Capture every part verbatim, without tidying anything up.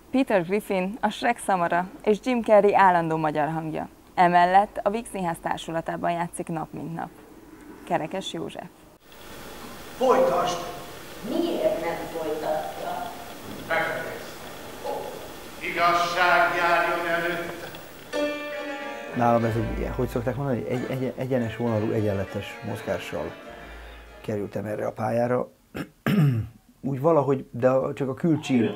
Peter Griffin, a Shrek Samara és Jim Carrey állandó magyar hangja. Emellett a Víg Színház társulatában játszik nap mint nap. Kerekes József. Folytasd! Miért nem folytatja? Befejezd. Igazság járjon előtt. Nálam ez egy, hogy szokták mondani, egy, egy, egyenes vonalú, egyenletes mozgással kerültem erre a pályára. Úgy valahogy, de csak a Külcsi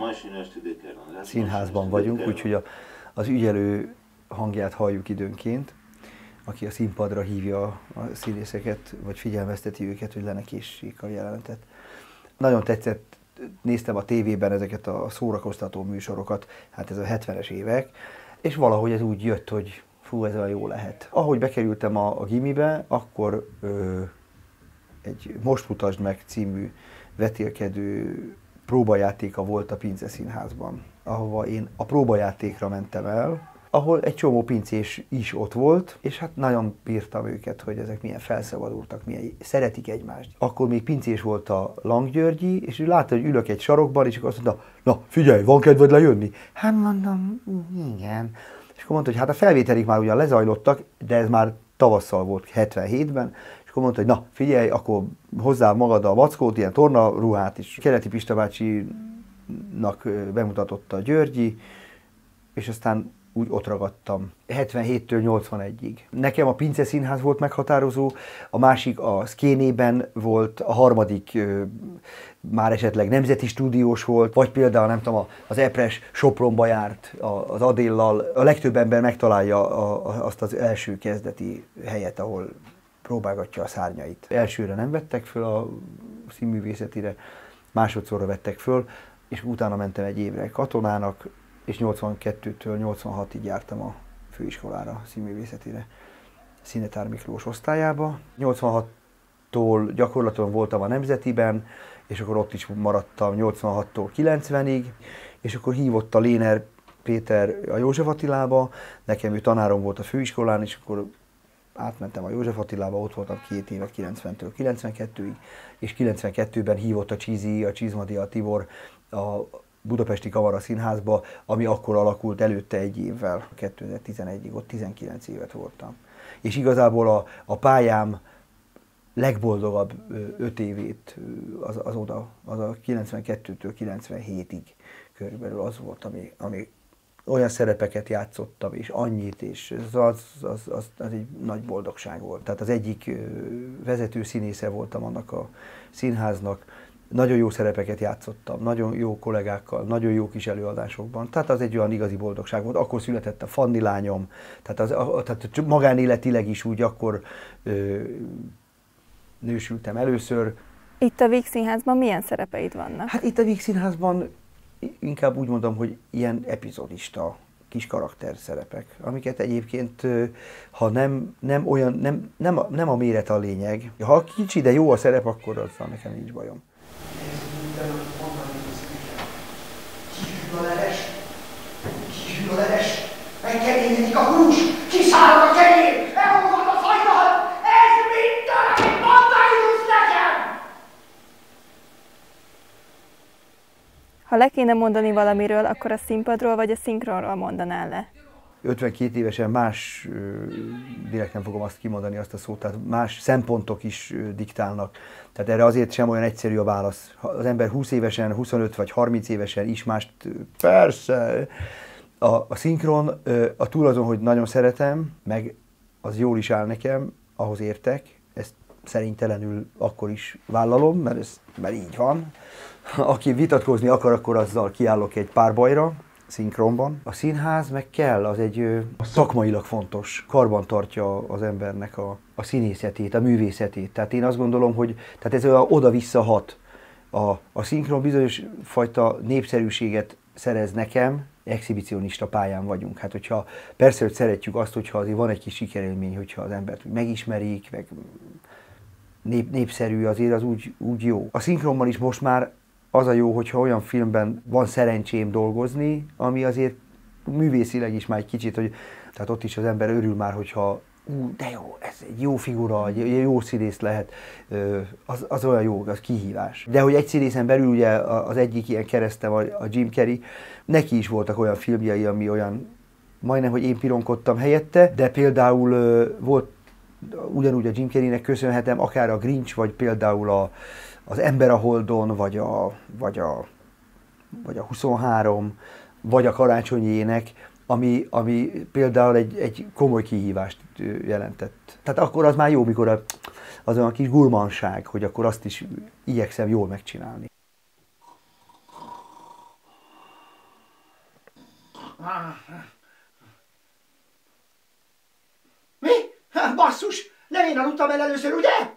Színházban vagyunk, úgyhogy a, az ügyelő hangját halljuk időnként, aki a színpadra hívja a színészeket, vagy figyelmezteti őket, hogy le ne késsék a jelenetet. Nagyon tetszett, néztem a tévében ezeket a szórakoztató műsorokat, hát ez a hetvenes évek, és valahogy ez úgy jött, hogy fú, ez olyan jó lehet. Ahogy bekerültem a, a gimibe, akkor ö, egy Most mutasd meg című vetélkedő próbajátéka volt a Pince Színházban, ahova én a próbajátékra mentem el, ahol egy csomó pincés is ott volt, és hát nagyon bírtam őket, hogy ezek milyen felszabadultak, milyen szeretik egymást. Akkor még pincés volt a Langgyörgyi, és ő látta, hogy ülök egy sarokban, és akkor azt mondta, na figyelj, van kedved lejönni? Hát mondom, igen. És akkor mondta, hogy hát a felvételik már ugyan lezajlottak, de ez már tavasszal volt, hetvenhétben, és akkor mondta, hogy na figyelj, akkor hozzá magad a mackót, ilyen tornaruhát, és Keleti Pista bácsinak bemutatotta a Györgyi, és aztán úgy ott ragadtam. hetvenhéttől nyolcvanegyig. Nekem a Pince Színház volt meghatározó, a másik a Szkénében volt, a harmadik ö, már esetleg nemzeti stúdiós volt, vagy például nem tudom, az Epres Sopronba járt az Adéllal. A legtöbb ember megtalálja a, a, azt az első kezdeti helyet, ahol próbálgatja a szárnyait. Elsőre nem vettek föl a színművészetire, másodszorra vettek föl, és utána mentem egy évre katonának, és nyolcvankettőtől nyolcvanhatig jártam a főiskolára, színművészetére, Szinetár Miklós osztályába. nyolcvanhattól gyakorlatilag voltam a Nemzetiben, és akkor ott is maradtam nyolcvanhattól kilencvenig, és akkor hívott a Léner Péter a József Attilába, nekem ő tanárom volt a főiskolán, és akkor átmentem a József Attilába, ott voltam két évet kilencventől kilencvenkettőig, és kilencvenkettőben hívott a Csízi, a Csizmadia Tibor a Budapesti Kamara Színházba, ami akkor alakult előtte egy évvel, kétezer-tizenegyig, ott tizenkilenc évet voltam. És igazából a, a pályám legboldogabb öt évét az, az oda, az a kilencvenkettőtől kilencvenhétig körülbelül az volt, ami, ami olyan szerepeket játszottam, és annyit, és az, az, az, az, az egy nagy boldogság volt. Tehát az egyik vezető színésze voltam annak a színháznak, nagyon jó szerepeket játszottam, nagyon jó kollégákkal, nagyon jó kis előadásokban. Tehát az egy olyan igazi boldogság volt. Akkor született a Fanni lányom, tehát, az, a, tehát magánéletileg is úgy akkor ö, nősültem először. Itt a Víg Színházban milyen szerepeid vannak? Hát itt a Víg Színházban inkább úgy mondom, hogy ilyen epizodista kis karakter szerepek, amiket egyébként, ha nem, nem olyan, nem, nem, a, nem a méret a lényeg. Ha kicsi, de jó a szerep, akkor azzal nekem nincs bajom. Kihűl a leves, kihűl a leves, megkeményedik a hús, kiszáll a kenyér, elolvad a fajral, ez minden, amit mondani tudsz nekem! Ha le kéne mondani valamiről, akkor a színpadról vagy a szinkronról mondanál le? ötvenkét évesen más, direkt nem fogom azt kimondani azt a szót, tehát más szempontok is diktálnak. Tehát erre azért sem olyan egyszerű a válasz. Ha az ember húsz évesen, huszonöt vagy harminc évesen is mást, persze. A, a szinkron, a túl azon, hogy nagyon szeretem, meg az jól is áll nekem, ahhoz értek, ezt szerintelenül akkor is vállalom, mert ez mert így van. Aki vitatkozni akar, akkor azzal kiállok egy párbajra, szinkronban. A színház meg kell, az egy ö, szakmailag fontos, karban tartja az embernek a, a színészetét, a művészetét. Tehát én azt gondolom, hogy tehát ez olyan oda-vissza hat. A, a szinkron bizonyos fajta népszerűséget szerez nekem, exhibicionista pályán vagyunk. Hát hogyha persze, hogy szeretjük azt, hogyha azért van egy kis sikerélmény, hogyha az embert megismerik, meg nép, népszerű, azért az úgy, úgy jó. A szinkronban is most már az a jó, hogyha olyan filmben van szerencsém dolgozni, ami azért művészileg is már egy kicsit, hogy tehát ott is az ember örül már, hogyha ú, de jó, ez egy jó figura, egy jó színész lehet, az, az olyan jó, az kihívás. De hogy egy színészen belül ugye az egyik ilyen keresztem, a Jim Carrey, neki is voltak olyan filmjei, ami olyan, majdnem, hogy én pironkodtam helyette, de például volt, ugyanúgy a Jim Carreynek köszönhetem, akár a Grinch, vagy például a, az Ember a Holdon, vagy a, vagy a, vagy a huszonhárom, vagy a Karácsonyi Ének, ami, ami például egy, egy komoly kihívást jelentett. Tehát akkor az már jó, mikor az olyan kis gurmanság, hogy akkor azt is igyekszem jól megcsinálni. Mi? Hát basszus! Nem én aludtam el először, ugye?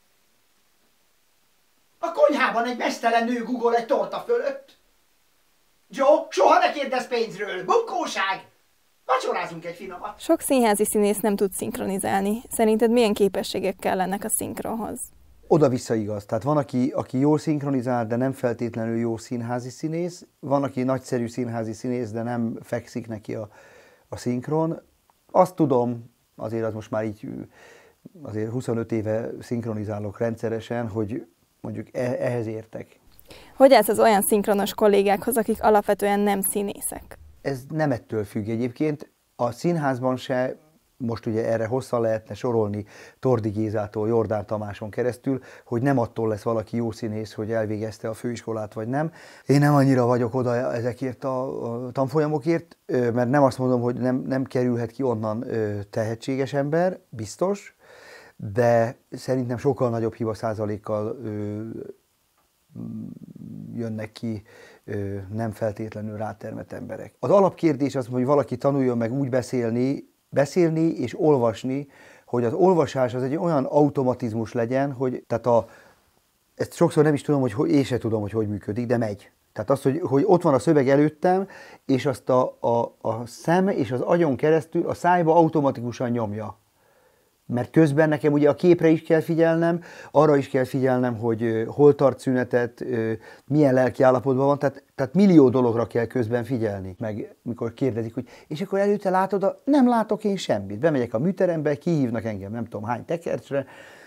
A konyhában egy meztelen nő gugol egy torta fölött. Joe, soha ne kérdezz pénzről! Bunkóság! Vacsorázunk egy finomat! Sok színházi színész nem tud szinkronizálni. Szerinted milyen képességek kellenek a szinkronhoz? Oda-vissza igaz. Tehát van, aki, aki jól szinkronizál, de nem feltétlenül jó színházi színész. Van, aki nagyszerű színházi színész, de nem fekszik neki a, a szinkron. Azt tudom, azért az most már így azért huszonöt éve szinkronizálok rendszeresen, hogy mondjuk ehhez értek. Hogy állsz az olyan szinkronos kollégákhoz, akik alapvetően nem színészek? Ez nem ettől függ egyébként. A színházban se, most ugye erre hosszan lehetne sorolni Tordi Gézától Jordán Tamáson keresztül, hogy nem attól lesz valaki jó színész, hogy elvégezte a főiskolát vagy nem. Én nem annyira vagyok oda ezekért a tanfolyamokért, mert nem azt mondom, hogy nem, nem kerülhet ki onnan tehetséges ember, biztos, de szerintem sokkal nagyobb hiba százalékkal jönnek ki nem feltétlenül rátermett emberek. Az alapkérdés az, hogy valaki tanuljon meg úgy beszélni, beszélni és olvasni, hogy az olvasás az egy olyan automatizmus legyen, hogy tehát a, ezt sokszor nem is tudom, hogy én se tudom, hogy hogy működik, de megy. Tehát az, hogy, hogy ott van a szöveg előttem, és azt a, a, a szem és az agyon keresztül a szájba automatikusan nyomja. Mert közben nekem ugye a képre is kell figyelnem, arra is kell figyelnem, hogy hol tart szünetet, milyen lelki állapotban van, tehát, tehát millió dologra kell közben figyelni. Meg mikor kérdezik, hogy és akkor előtte látod, a... nem látok én semmit. Bemegyek a műterembe, kihívnak engem nem tudom hány tekercsre,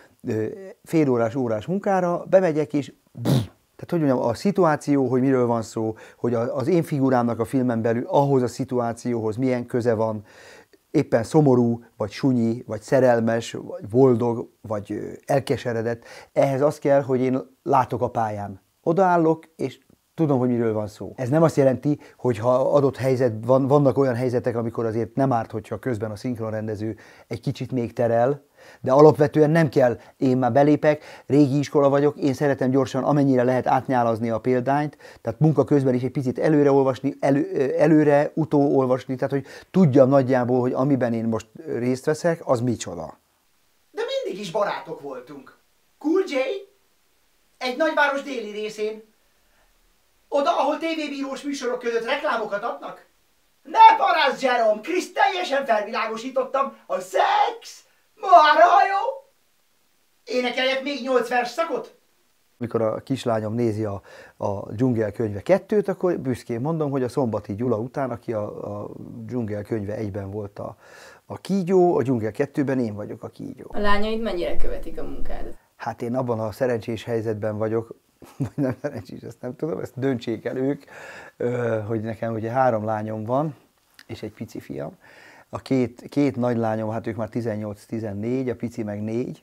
fél órás, órás munkára, bemegyek és tehát hogy mondjam, a szituáció, hogy miről van szó, hogy az én figurámnak a filmen belül ahhoz a szituációhoz milyen köze van, éppen szomorú, vagy sunyi, vagy szerelmes, vagy boldog, vagy elkeseredett. Ehhez az kell, hogy én látok a pályán. Odaállok, és tudom, hogy miről van szó. Ez nem azt jelenti, hogy ha adott helyzet van, vannak olyan helyzetek, amikor azért nem árt, hogyha közben a szinkronrendező egy kicsit még terel, de alapvetően nem kell, én már belépek, régi iskola vagyok, én szeretem gyorsan, amennyire lehet átnyálazni a példányt, tehát munka közben is egy picit előre olvasni, elő, előre utó olvasni, tehát hogy tudjam nagyjából, hogy amiben én most részt veszek, az micsoda. De mindig is barátok voltunk. Cool J, egy nagyváros déli részén, oda, ahol tévébírós műsorok között reklámokat adnak. Ne parázz, Jerome, Krisz, teljesen felvilágosítottam, a szex marha jó! Énekeljek még nyolc versszakot? Mikor a kislányom nézi a, a Dzsungel könyve kettőt, akkor büszkén mondom, hogy a Szombati Gyula után, aki a, a Dzsungel könyve egyben volt a, a kígyó, a Dzsungel kettőben én vagyok a kígyó. A lányaid mennyire követik a munkádat? Hát én abban a szerencsés helyzetben vagyok, vagy nem szerencsés, ezt nem tudom, ezt döntsék el ők, hogy nekem ugye három lányom van, és egy pici fiam. A két, két nagy lányom, hát ők már tizennyolc tizennégy, a pici meg négy,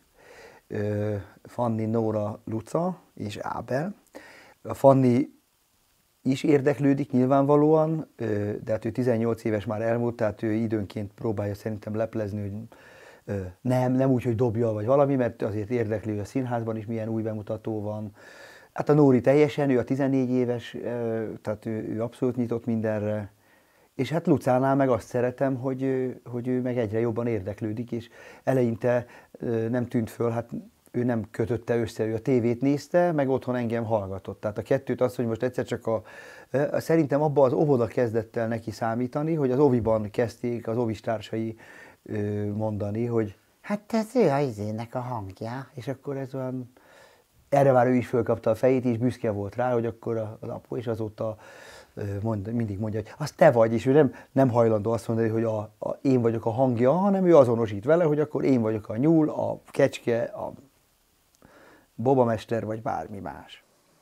Fanni, Nóra, Luca és Ábel. A Fanni is érdeklődik nyilvánvalóan, de hát ő tizennyolc éves már elmúlt, tehát ő időnként próbálja szerintem leplezni, hogy nem, nem úgy, hogy dobja vagy valami, mert azért érdekli, hogy a színházban is milyen új bemutató van. Hát a Nóri teljesen, ő a tizennégy éves, tehát ő, ő abszolút nyitott mindenre. És hát Lucánál meg azt szeretem, hogy, hogy ő meg egyre jobban érdeklődik, és eleinte nem tűnt föl, hát ő nem kötötte össze, ő a tévét nézte, meg otthon engem hallgatott. Tehát a kettőt az, hogy most egyszer csak a, szerintem abban az óvoda kezdett el neki számítani, hogy az oviban kezdték az ovistársai mondani, hogy hát ez ő a izének a hangja, és akkor ez olyan erre már ő is fölkapta a fejét, és büszke volt rá, hogy akkor az apu, és azóta mond, mindig mondja, hogy az te vagy, és ő nem, nem hajlandó azt mondani, hogy a, a, én vagyok a hangja, hanem ő azonosít vele, hogy akkor én vagyok a nyúl, a kecske, a bobamester, vagy bármi más.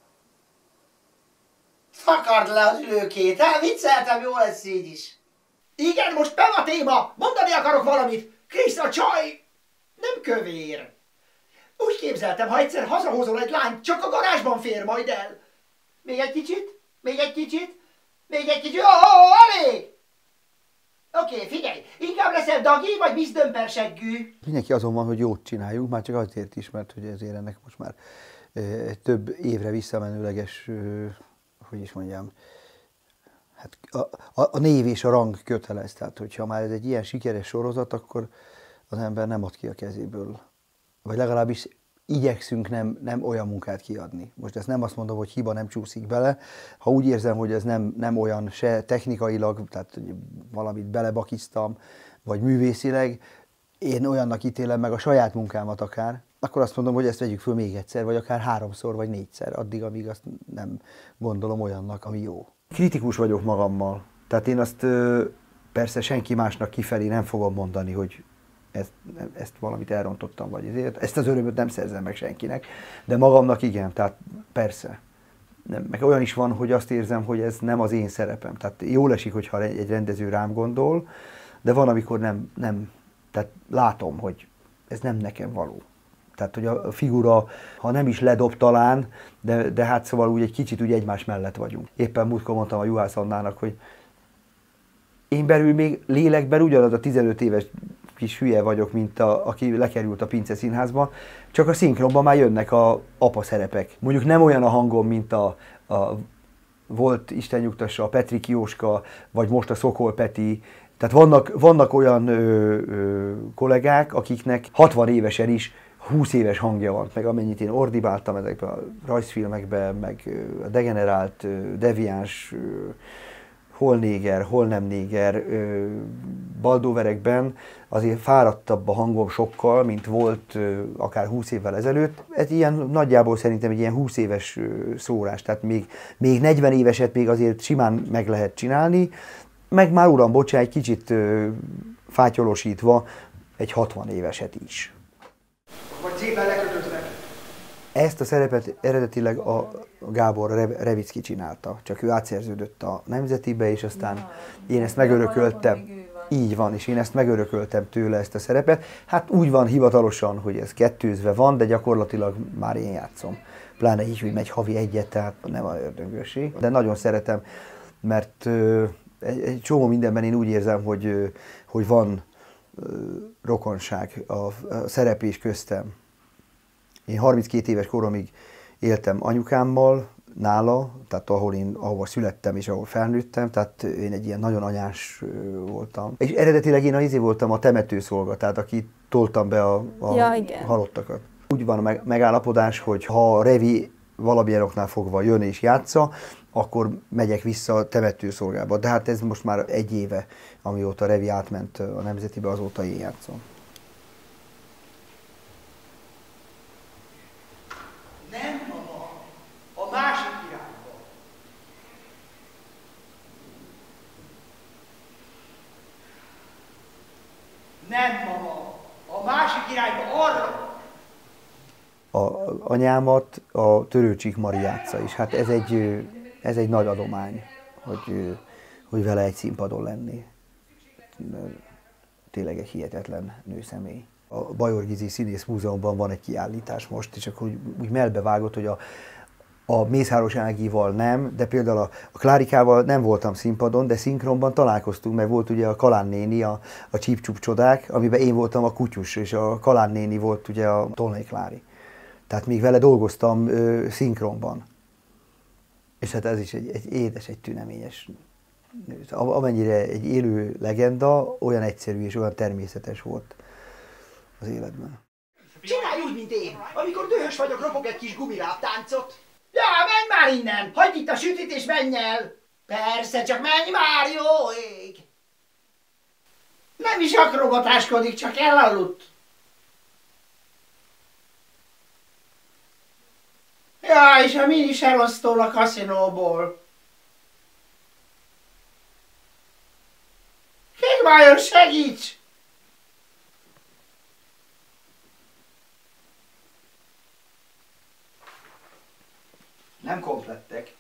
Szakard le az ülőkét, hát vicceltem, jó lesz így is. Igen, most meg a téma, mondani akarok valamit. Krisz, a csaj nem kövér. Úgy képzeltem, ha egyszer hazahozol egy lányt, csak a garázsban fér majd el. Még egy kicsit, még egy kicsit, még egy kicsit, ó, ó, elég! Oké, okay, figyelj, inkább leszel dagi, vagy miss dömperseggű. Mindenki azon van, hogy jót csináljunk, már csak azért is, mert hogy ezért ennek most már e, több évre visszamenőleges, e, hogy is mondjam, hát a, a, a név és a rang kötelez. Tehát, hogyha már ez egy ilyen sikeres sorozat, akkor az ember nem ad ki a kezéből. Vagy legalábbis igyekszünk nem, nem olyan munkát kiadni. Most ezt nem azt mondom, hogy hiba nem csúszik bele. Ha úgy érzem, hogy ez nem, nem olyan se technikailag, tehát valamit belebakiztam, vagy művészileg, én olyannak ítélem meg a saját munkámat akár, akkor azt mondom, hogy ezt vegyük föl még egyszer, vagy akár háromszor, vagy négyszer, addig, amíg azt nem gondolom olyannak, ami jó. Kritikus vagyok magammal. Tehát én azt persze senki másnak kifelé nem fogom mondani, hogy Ezt, ezt valamit elrontottam, vagy ezért. Ezt az örömöt nem szerzem meg senkinek, de magamnak igen, tehát persze. Nem, meg olyan is van, hogy azt érzem, hogy ez nem az én szerepem. Tehát jól esik, hogyha egy rendező rám gondol, de van, amikor nem, nem tehát látom, hogy ez nem nekem való. Tehát, hogy a figura, ha nem is ledob talán, de, de hát szóval úgy egy kicsit úgy egymás mellett vagyunk. Éppen múltkor mondtam a Juhász Annának, hogy én belül még lélekben ugyanaz a tizenöt éves kis hülye vagyok, mint a, aki lekerült a Pince Színházba, csak a szinkronban már jönnek a apa szerepek. Mondjuk nem olyan a hangom, mint a, a volt, Isten nyugtassa, a Petrik Jóska, vagy most a Szokol Peti. Tehát vannak, vannak olyan ö, ö, kollégák, akiknek hatvan évesen is húsz éves hangja van, meg amennyit én ordibáltam ezekben a rajzfilmekben, meg a degenerált, deviáns, hol néger, hol nem néger baldóverekben azért fáradtabb a hangom sokkal, mint volt akár húsz évvel ezelőtt. Ez ilyen nagyjából szerintem egy ilyen húsz éves szórás, tehát még, még negyven éveset még azért simán meg lehet csinálni, meg már uram, bocsánat, egy kicsit fátyolosítva egy hatvan éveset is. Vagy szépen lekötöttek. Ezt a szerepet eredetileg a Gábor Revicki csinálta, csak ő átszerződött a Nemzetibe, és aztán én ezt megörököltem. Így van, és én ezt megörököltem tőle, ezt a szerepet. Hát úgy van hivatalosan, hogy ez kettőzve van, de gyakorlatilag már én játszom. Pláne így, hogy megy havi egyet, tehát nem a ördöngősé. De nagyon szeretem, mert egy, egy csomó mindenben én úgy érzem, hogy, hogy van rokonság a, a szereplés köztem. Én harminckét éves koromig éltem anyukámmal, nála, tehát ahol én, ahol születtem és ahol felnőttem, tehát én egy ilyen nagyon anyás voltam. És eredetileg én azért voltam a temetőszolga, tehát aki toltam be a, a ja, halottakat. Úgy van a megállapodás, hogy ha Revi valamilyen oknál fogva jön és játsza, akkor megyek vissza a temetőszolgába. De hát ez most már egy éve, amióta Revi átment a Nemzetibe, azóta én játszom. Nem, mama, a másik irányba. Nem, mama, a másik irányba, arra. A anyámat a Törőcsik Mari játsza is. Hát ez egy, ez egy nagy adomány, hogy, hogy vele egy színpadon lenni. Tényleg egy hihetetlen nőszemély. A Bajor Gizi Színész Múzeumban van egy kiállítás most, és akkor úgy, úgy melbevágott, hogy a, a Mészáros Ágival nem, de például a, a Klárikával nem voltam színpadon, de szinkronban találkoztunk, mert volt ugye a Kalán néni, a, a Csíp Csup Csodák, amiben én voltam a kutyus, és a Kalán néni volt ugye a Tolnai Klári. Tehát még vele dolgoztam ö, szinkronban. És hát ez is egy, egy édes, egy tüneményes nő. Amennyire egy élő legenda, olyan egyszerű és olyan természetes volt az életben. Csinálj úgy, mint én. Amikor dühös vagyok, ropog egy kis gumiráb táncot. Ja, menj már innen! Hagyd itt a sütit és menj el! Persze, csak menj már, jó ég! Nem is akrobatáskodik, csak elaludt. Ja, és a mini is elosztól a kaszinóból. Kégmájon, segíts! Nem komplettek.